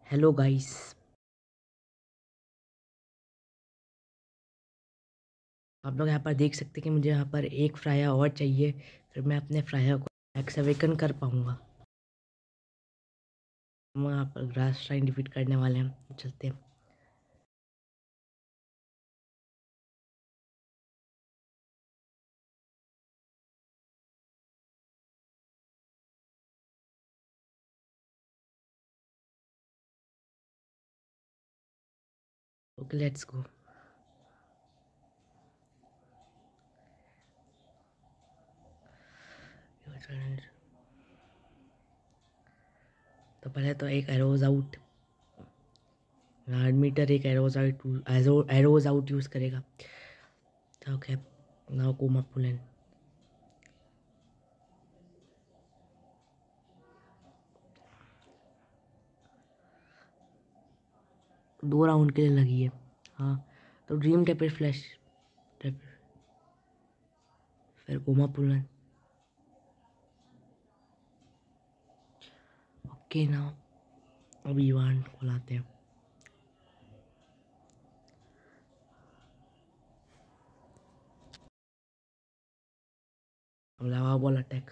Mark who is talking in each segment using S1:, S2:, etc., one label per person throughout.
S1: Hello guys. आप लोग यहाँ पर देख सकते हैं कि मुझे यहाँ पर एक फ्रायर और चाहिए, फिर मैं अपने फ्रायर को मैक्स अवेकन कर पाऊँगा। हम यहाँ पर ग्रास श्राइन डिफीट करने वाले हैं, चलते हैं। Okay let's go. तो पहले तो एक एरोज आउट मीटर, एक एरोज आउट यूज़ करेगा। ओके नाउ कोमा पुलन। दो राउंड के लिए लगी है। हाँ तो ड्रीम टेपर फ्लैश टेपर, फिर कोमा पुलन। ओके नाउ अब इवान को लाते हैं। अब लावा बॉल अटैक।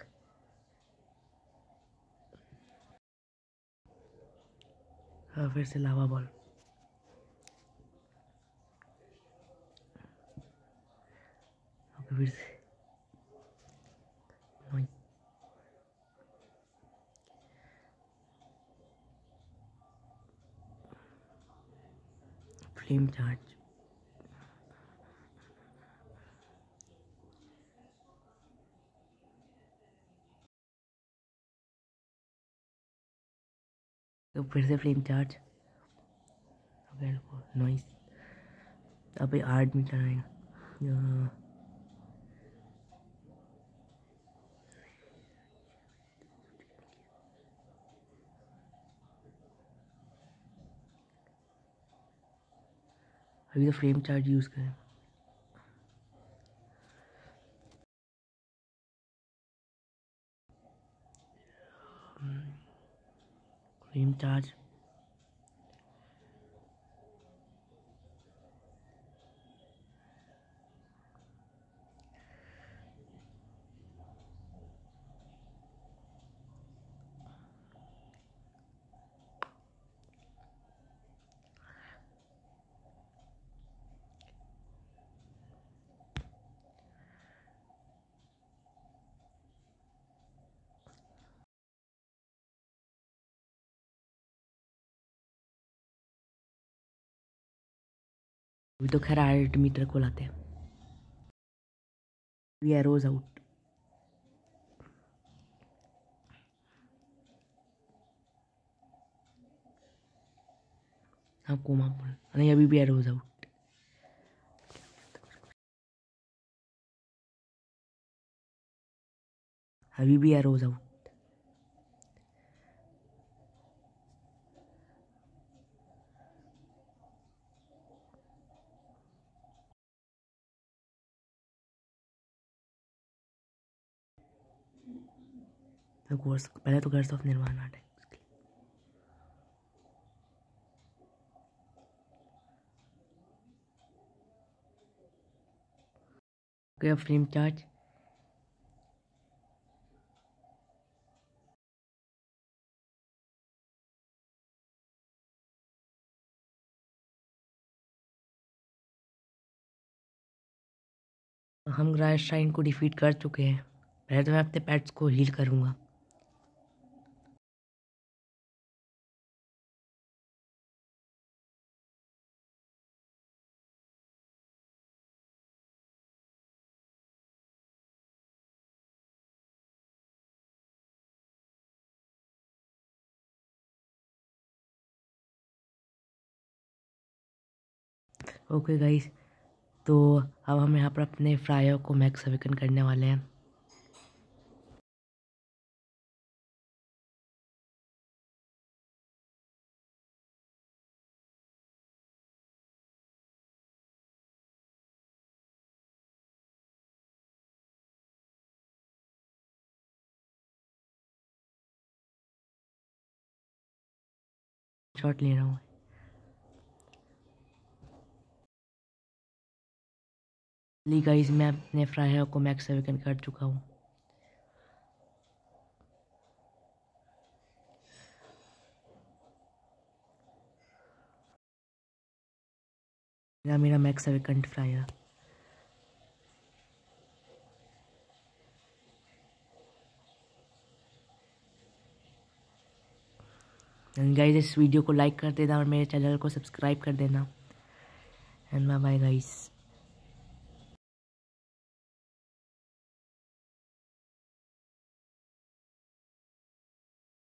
S1: हाँ फिर से लावा बॉल। ओके फिर से फ्लेम चार्ज। तो फिर से फ्लेम चार्ज। नॉइस। अबे 8 मीटर आएगा। अभी तो फ्लेम चार्ज यूज़ करें। Flame charge. अभी तो खैर 8 मीटर को लाते हैं। वी एरोज आउट। हाँ कोमा नहीं, अभी भी एरोज आउट। अभी भी एरोज आउट। तो कोर्स पहले तो गर्स ऑफ निर्वाण अटैक। ओके अब फ्लेम चार्ज। हम ग्रास श्राइन को डिफीट कर चुके हैं। पहले तो मैं अपने पेट्स को हील करूँगा। ओके गाइस, तो अब हम यहाँ पर अपने फ्रायर को मैक्स अवेकन करने वाले हैं। शॉट ले रहा हूँ। गाइस मैं अपने फ्रायर को मैक्स अवेकन कर चुका हूँ। मेरा मैक्स अवेकन फ्रायर। गाइस इस वीडियो को लाइक कर देना और मेरे चैनल को सब्सक्राइब कर देना। And bye bye guys.